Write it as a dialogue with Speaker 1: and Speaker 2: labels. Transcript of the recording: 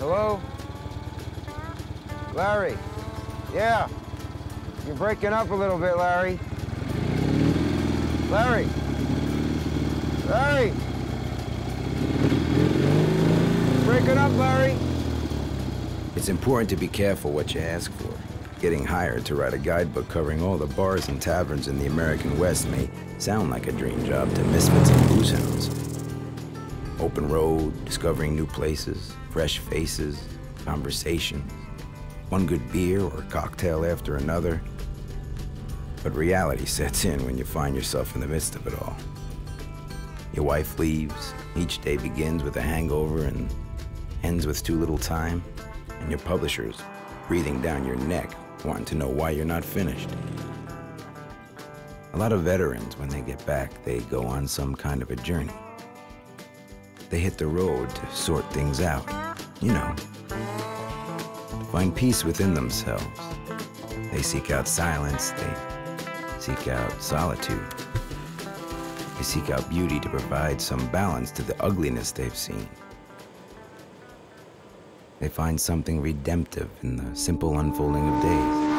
Speaker 1: Hello? Larry? Yeah. You're breaking up a little bit, Larry. Larry? Larry? Breaking up, Larry.
Speaker 2: It's important to be careful what you ask for. Getting hired to write a guidebook covering all the bars and taverns in the American West may sound like a dream job to misfits and booze hounds. Open road, discovering new places, fresh faces, conversations, one good beer or cocktail after another. But reality sets in when you find yourself in the midst of it all. Your wife leaves, each day begins with a hangover and ends with too little time, and your publisher's breathing down your neck, wanting to know why you're not finished. A lot of veterans, when they get back, they go on some kind of a journey. They hit the road to sort things out, you know, to find peace within themselves. They seek out silence, they seek out solitude. They seek out beauty to provide some balance to the ugliness they've seen. They find something redemptive in the simple unfolding of days.